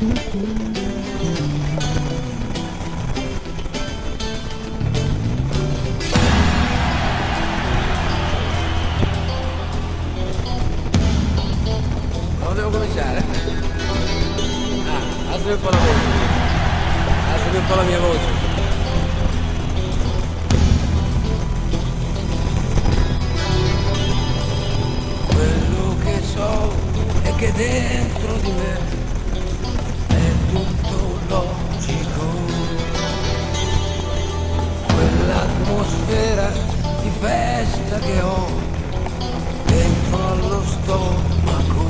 Non devo cominciare? Alzami un po' la voce. Alzami un po' la mia voce. Quello che so è che dentro di me è tutto logico. Quell'atmosfera di festa che ho dentro allo stomaco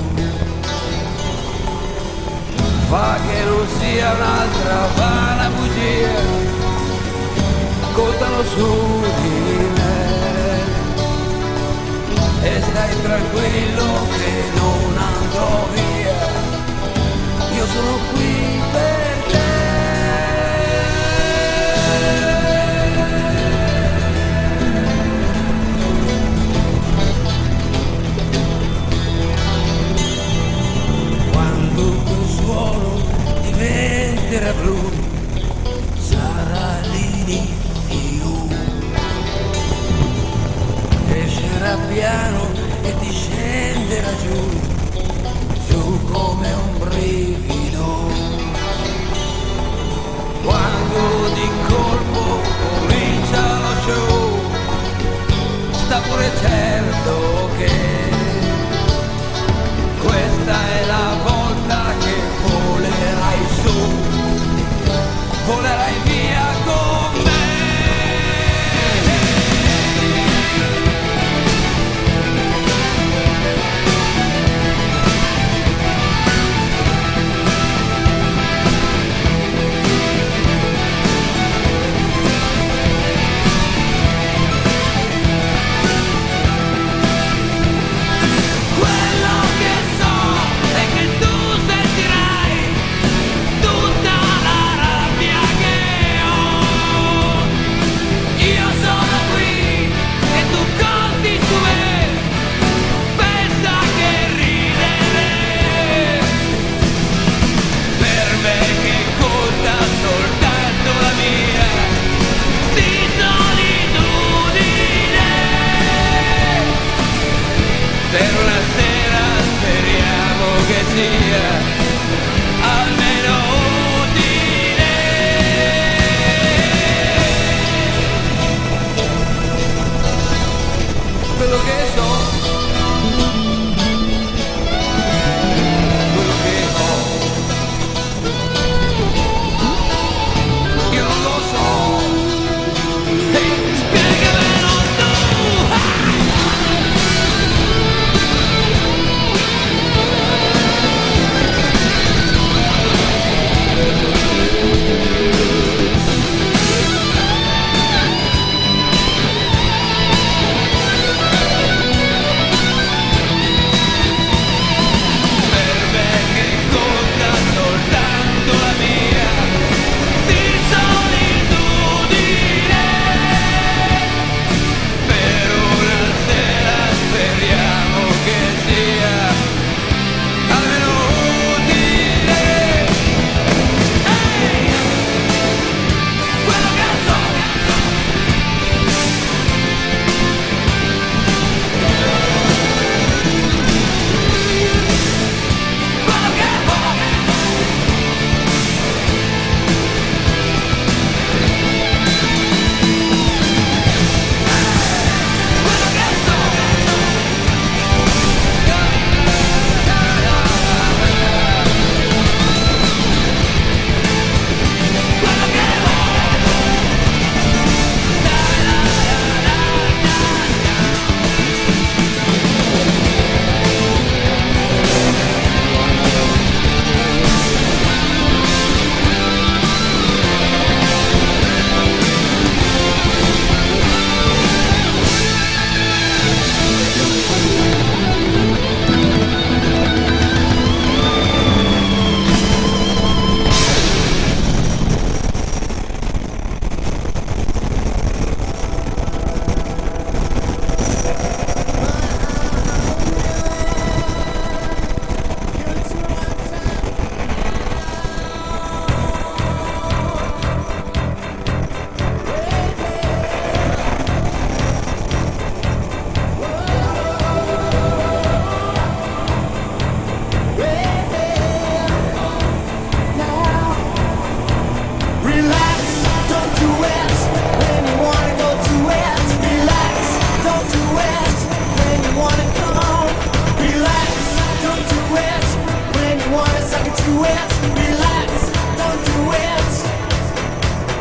fa che non sia un'altra vana bugia, contano su di me. E stai tranquillo che non andrò via, io sono qui per te. Quando quel suono diventerà blu, sarà l'inizio. Crescerà piano e ti scenderà giù, giù come un brivido. Quando di colpo comincia lo show, sta pure certo che questa è la volta che volerai su, volerai via con me.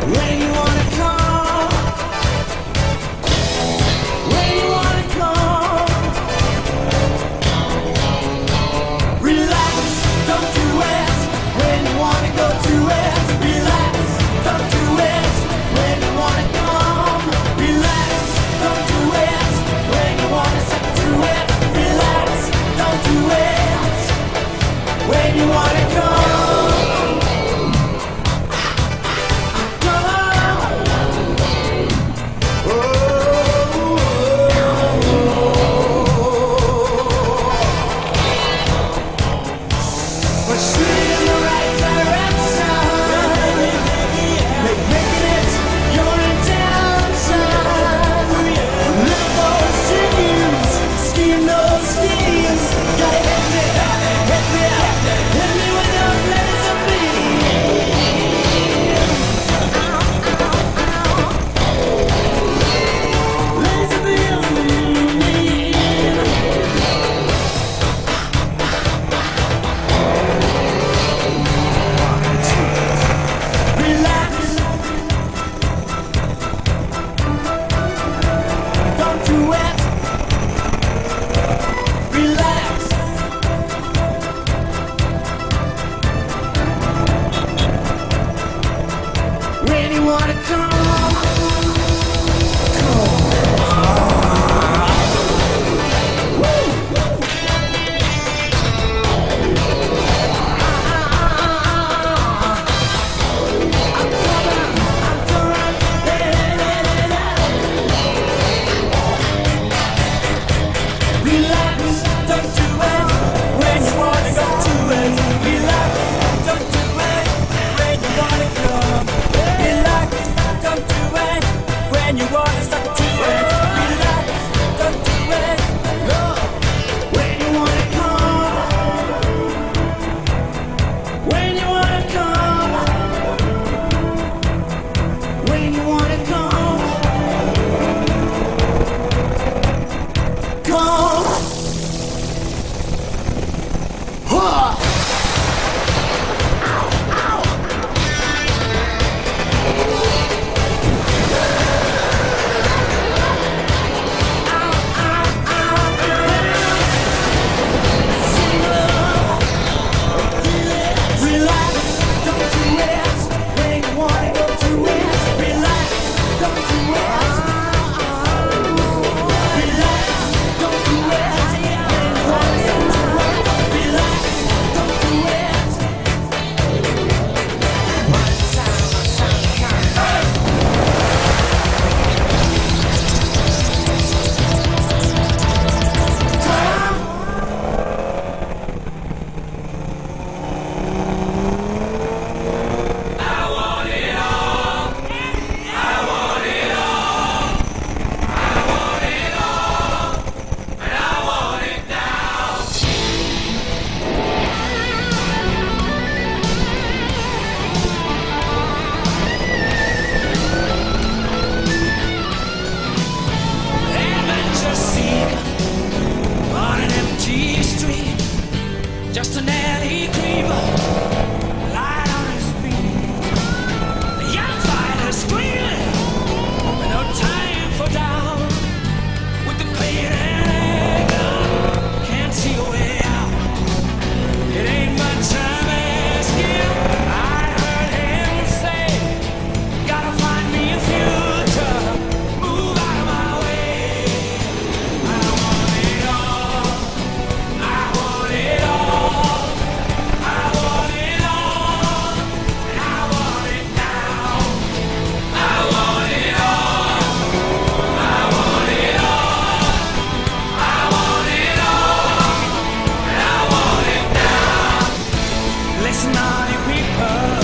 When you wanna come, when you wanna come, relax, don't do it. When you wanna go to it, relax, don't do it. When you wanna come, relax, don't do it. When you wanna step to it, relax, don't do it. When you wanna come. Just an alley creeper, light on his feet. The young fighter screaming, with no time for doubt. With the pain and anger, can't see a way out. It ain't much time asking. I heard him say, gotta find me a future, move out of my way. I want it all, I want it all. Listen, naughty people.